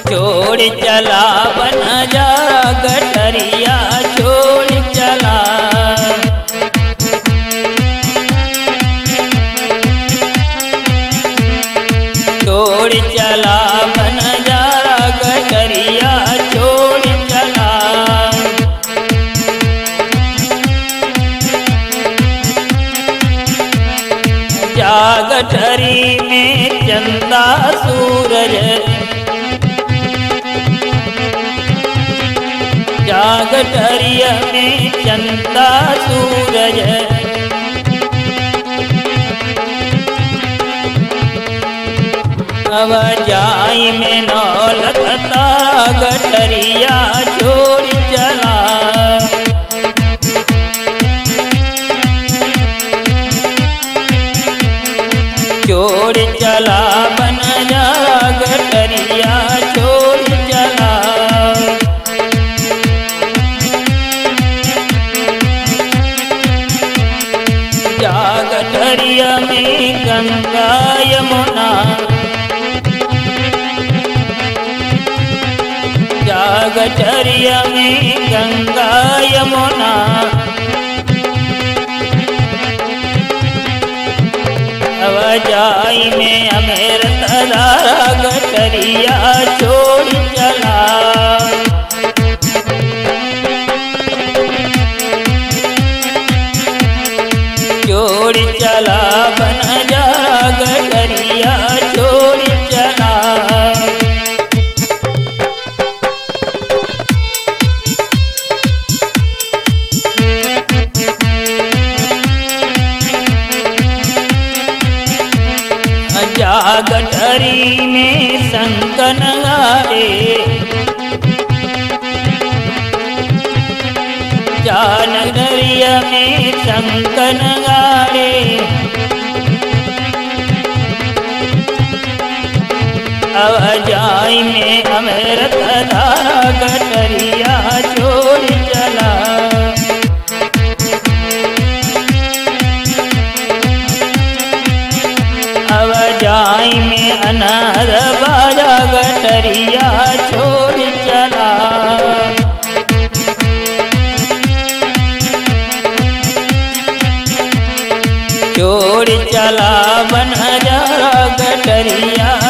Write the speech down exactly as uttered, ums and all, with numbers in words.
छोड़ चला बन जा गठरिया छोड़ चला। छोड़ चला बन जा गठरिया छोड़ चला। जा गठरी में चंदा सूरज, जा गठरिया में चंदा सूरज। अब जाई में नौलखता गठरिया छोड़ चला। छोड़ चला बन जा गठरिया छोड़ चला। जा गठरिया में गंगा यमुना, जा गठरिया में गंगा यमुना। जाई में अमृत धारा गठरिया छोड़ चला। छोड़ चला बन जा गठरिया छोड़ चला। जा गठरी में शंकन गारे, जा नगरिया में शंकन गारे। अब जाई में अमृत धारा गठरिया छोड़ चला। अब जाई में अनार बाजा गठरिया छोड़ चला। छोड़ चला बन जा गठरिया